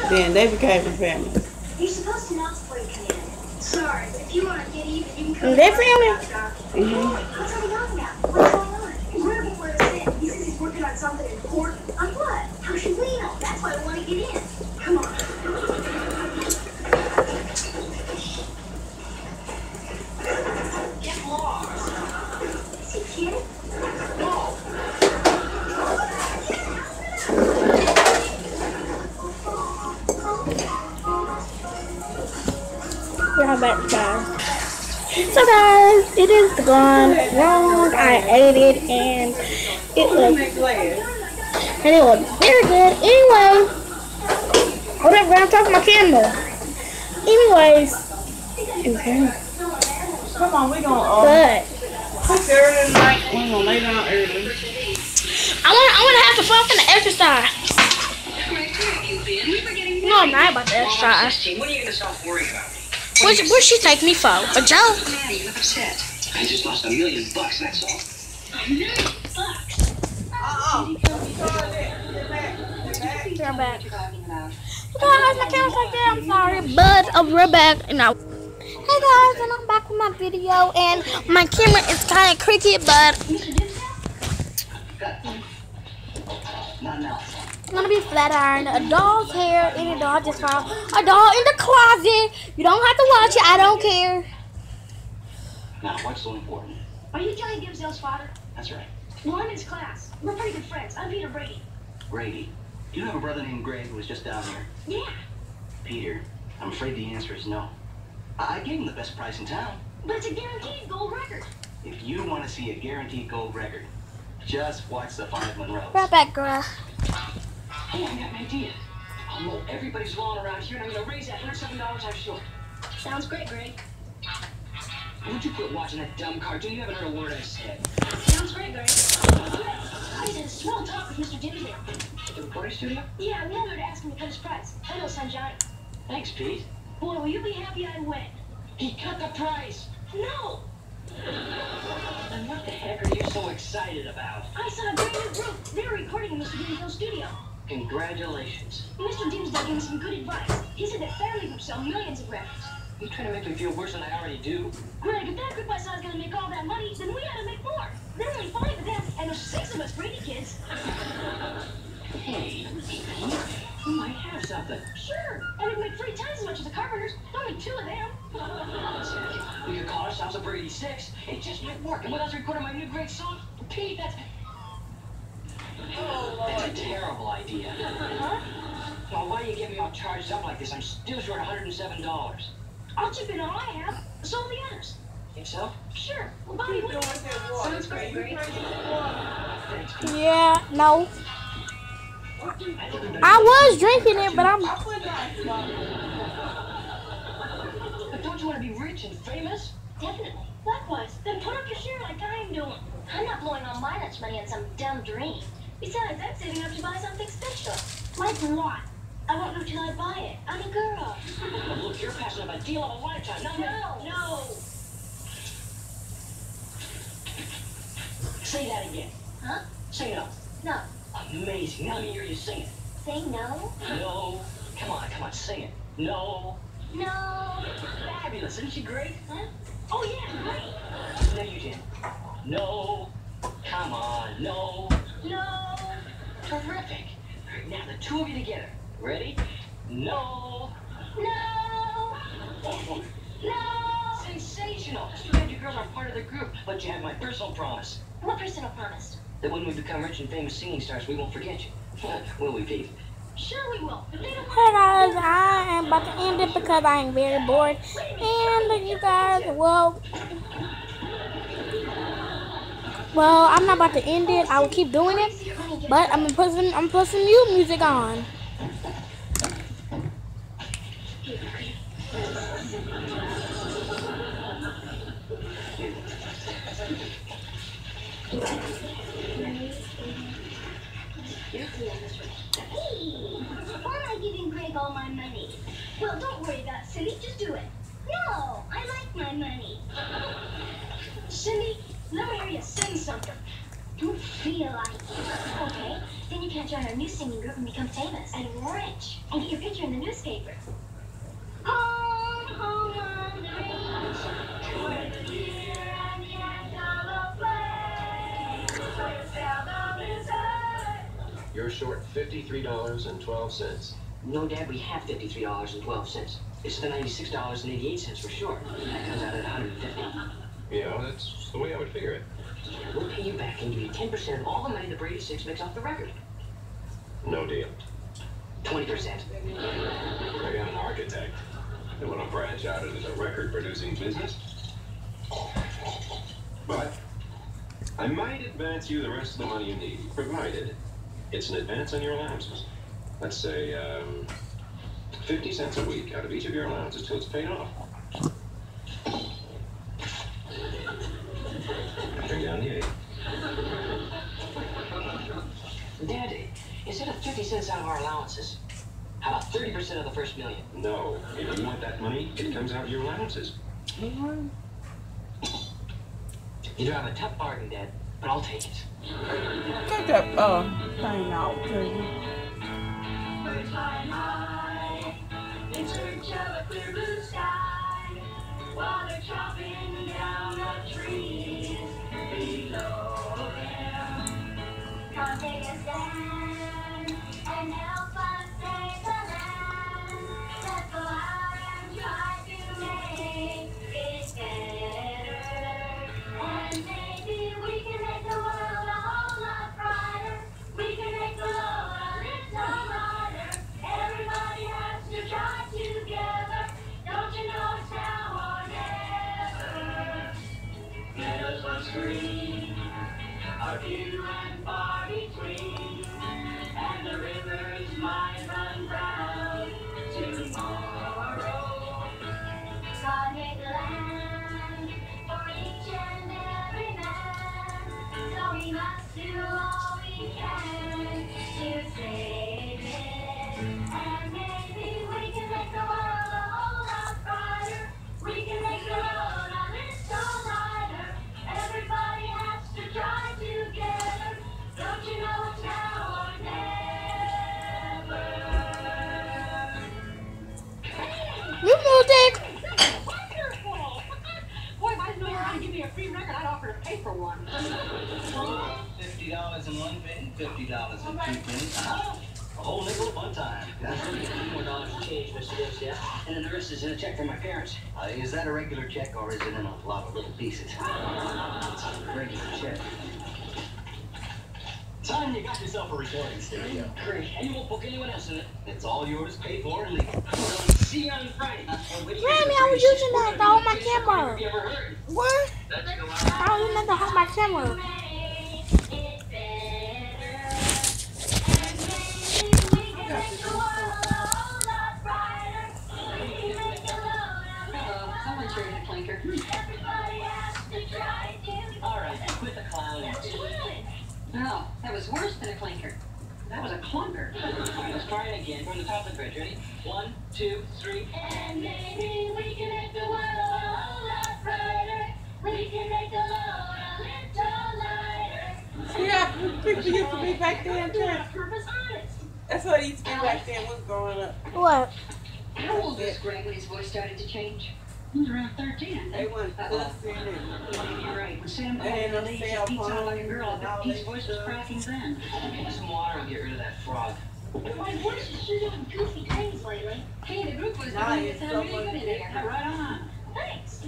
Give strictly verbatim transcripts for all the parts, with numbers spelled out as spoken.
Then they became a family. You're supposed to know before you come in. Sorry, but if you want to get even, you can come Is that family? Mm-hmm. What's he talking about? What's going on? Where won't let us in. He says he's working on something important. On what? How should we know? That's why I want to get in. Come on. Get lost. Is he kidding? No. Yeah, back guys. So guys, it is gone wrong. I ate it and it was and it was very good. Anyway, whatever. I'm talking my camera. Anyways, okay. Come on, we gonna uh, But cook early tonight. We gonna lay down early. I want I want to have some fun from the exercise. No, I'm not about to exercise. When are you gonna stop worrying about me? What's what'd she take me for? A joke? Maddie, you look upset. I just lost a million bucks, that's all. A million bucks? Uh-uh. You're back. Guys, my camera's like that. I'm sorry, but uh, we're back now. Hey guys, and I'm back with my video, and my camera is kind of cricket, but I'm gonna be flat ironed. A doll's hair in a doll just found a doll in the closet. You don't have to watch it. I don't care. Now, what's so important? Are you Johnny Dimsdale's father? That's right. Well, I'm in his class. We're pretty good friends. I'm Peter Brady. Brady. Do you have a brother named Greg who was just down here? Yeah, Peter, I'm afraid the answer is no. I gave him the best price in town. but it's a guaranteed gold record. If you want to see a guaranteed gold record, just watch the Five Monroes. Right back, girl. Hey, I got an idea. I'll mow everybody's lawn around here, and I'm gonna raise that one hundred seven dollars I'm short. Sounds great, Greg. Would you quit watching that dumb cartoon? You haven't heard a word I said. Sounds great, Greg. I just had a swell talk with Mister Dimsdale. At the recording studio? Yeah, we had her to ask him to cut his price. I know, son Johnny. Thanks, Pete. Boy, will you be happy I went? He cut the price. No! And what the heck are you so excited about? I saw a brand new group. They were recording in Mister Dimsdale's studio. Congratulations. Mister Dimsdale gave me some good advice. He said that family groups sell millions of records. You trying to make me feel worse than I already do? Greg, if that group I saw is going to make all that money, then we ought to make more. There are only five of them, and there's six of us Brady kids. Hey, you might have something. Sure, and we can make three times as much as the Carpenters. Only two of them. We could call ourselves a Brady Six. It just might work. And with us recording my new great song, Pete, that's... That's a terrible idea. Huh? Well, why do you get me all charged up like this? I'm still short one hundred seven dollars. I'll chip in all I have. So will the others. Think so? Sure. Well, Bobby, what? Sounds great, Greg. Thanks, Pete. Yeah, no. I think we better- I was drinking it, but I'm. But don't you want to be rich and famous? Definitely. Likewise. Then put up your share like I'm doing. I'm not blowing all my lunch money on some dumb dream. Besides, I'm saving up to buy something special. Like what? I won't know till I buy it. I'm a girl. Look, you're passing up a deal of a lifetime. Not me. No. No. Say that again. Huh? Say no. No. Amazing. Now let me hear you sing it. Say no? No. Come on, come on, sing it. No. No. Fabulous. Isn't she great? Huh? Oh, yeah, great. No, you didn't. No. Come on. No. No. Terrific. All right, now the two of you together. Ready? No. No. Oh, No. sensational. Too bad you girls aren't part of the group, but you have my personal promise. What personal promise? That when we become rich and famous singing stars, we won't forget you. Will we, Pete? Sure we will. If they don't Hey guys, I am about to end it because I am very bored. And you guys, well, well, I'm not about to end it. I will keep doing it, but I'm gonna put some, I'm put some new music on. Hey, why am I giving Greg all my money? Well, don't worry about it, Cindy. Just do it. No, I like my money. Cindy, let me hear you sing something. Don't feel like it. Okay, then you you can't join our new singing group and become famous and rich and get your picture in the newspaper. Home, home, home, dreams. Joy the year and the anthem of play. So you seldom inside. You're short fifty-three dollars and twelve cents. No, Dad, we have fifty-three dollars and twelve cents. It's the ninety-six dollars and eighty-eight cents for sure. That comes out at one hundred fifty dollars. Yeah, that's the way I would figure it. We'll pay you back and give you ten percent of all the money the Brady Six makes off the record. No deal. twenty percent. I got an architect. They want to branch out into the record-producing business. But I might advance you the rest of the money you need, provided it's an advance on your allowances. Let's say um, fifty cents a week out of each of your allowances till it's paid off. Bring down the eight. Daddy, instead of fifty cents out of our allowances, how about thirty percent of the first million? No, if you want that money, it comes out of your allowances. You drive a tough bargain, Dad, but I'll take it. Take that uh, thing out, please. Birds flying high in search of a clear blue sky while they're chopping down the trees below them. Come take a stand and help us save the land. Let's go out and try to make it better. And maybe we can make the world a whole lot brighter. We can make the road a little lighter. Everybody has to try together. Don't you know it's now or never? Meadows once green are few and far between, and the rivers might run brown tomorrow. God made the land for each and every man, so we must do all we can to save it. And maybe we can make the world a whole lot brighter. We can make the road a little lighter. Everybody has to try together. Don't you know it's now or never? You moved it. Wonderful! Boy, if I didn't know you were going to give me a free record, I'd offer to pay for one. Fifty dollars in one penny, fifty dollars in two pennies. Oh, a whole nickel at one time. That's fifty more dollars to change, Mister Gibbs, yeah? And then the rest is in a check from my parents. Uh, is that a regular check or is it in a lot of little pieces? It's a regular check. Son, you got yourself a recording studio. Great. And you won't book anyone else in it. It's all yours, paid for, and legal. See you on Friday. Granny, I was using that to hold my camera. Have you ever heard? What? I was using that to hold my camera. Someone's ready to clinker. All right, quit the clowning. No, that was worse than a clinker. That was a clunker. All right, let's try it again. From the top of the bridge. Ready? One, two, three. And maybe we can make the world a whole lot brighter. We can make the load a little lighter. Yeah, people used to be back then, too. On purpose, honest. That's what he used to be back then when we was growing up. What? How old was Greg when his voice started to change? He was around thirteen, I They think. went fussing and You're right. When Sam They ain't no laid cell his feet out like a phone girl, and I all bet his that voice was stuff. cracking then. Get some water and get rid of that frog. My voice is sure doing goofy things lately. Hey, the group was Nice, doing it sound really someone good in did. there. Right on. Thanks.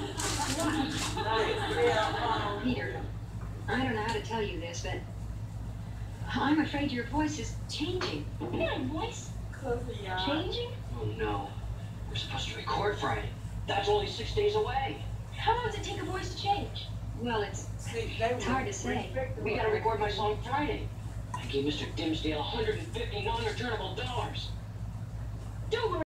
nice cell phone. Peter, I don't know how to tell you this, but I'm afraid your voice is changing. My voice? Cozy, y'all. Changing? Oh no. We're supposed to record Friday. That's only six days away. How long does it take a voice to change? Well, it's See, they It's hard to say. respectable. We gotta record my song Friday. I gave Mister Dimsdale one hundred fifty non-returnable dollars. don't worry.